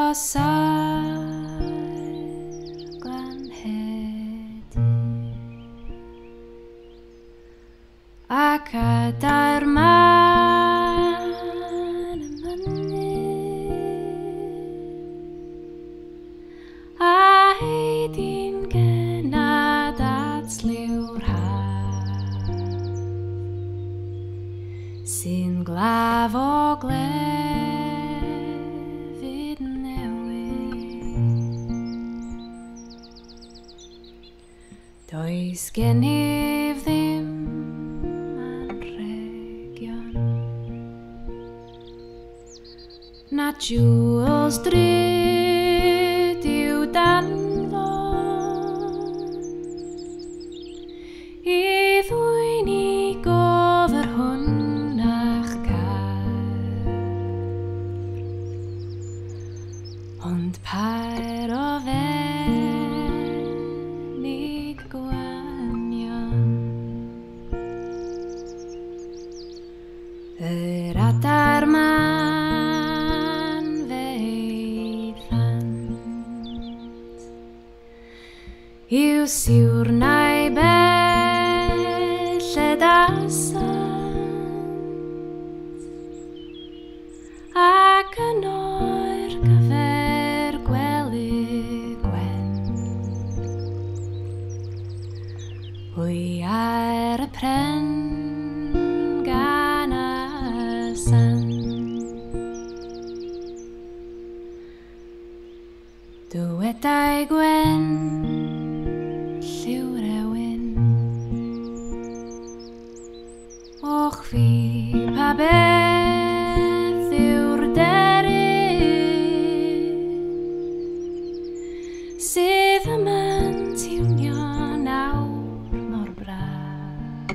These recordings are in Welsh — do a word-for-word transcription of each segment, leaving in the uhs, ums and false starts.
sair glan hedi ac ada'r man y mynydd a hydyn gynad at sliw'r haf sy'n glaf o glefyd newydd. Does gennyf ddim anrhegion na jewels drud i'w danfon i ddwyn i gofr hwn a'ch car, ond pair o fenig gwanion yr adar man feiddant yw siwr neu belled asant ac yn oer gyfer gwely gwen hwy ar y pren gan y sant. Dywedau gwen lliw rewyn och fi pa beth yw'r deryn sydd yma'n tiwnio nawr mor braf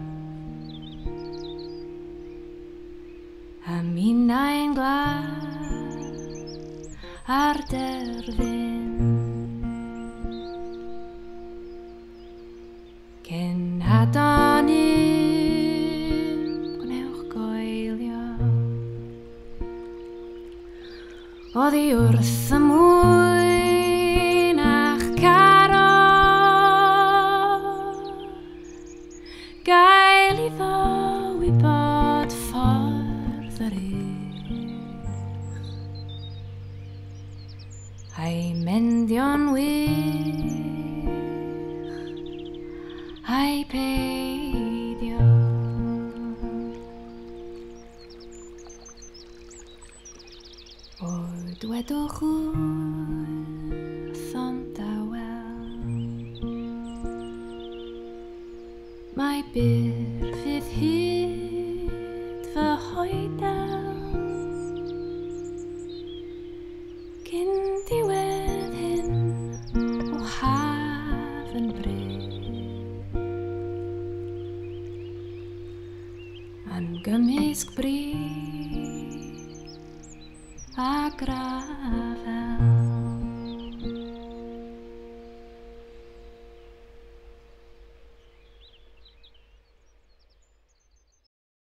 a minnau'n glaf ar derfyn cyn hadon un gwnewch goelio oddi wrth y mwyn a'ch caro gael iddo wybod ffordd yr uwch a'i mendio'n wych a'i peidio. O dwedwch wrth ond a wel mae byr fydd hyd fy hoedal cyn diwedd hyn o haf yn bryd a'n gymysg bryd a gradd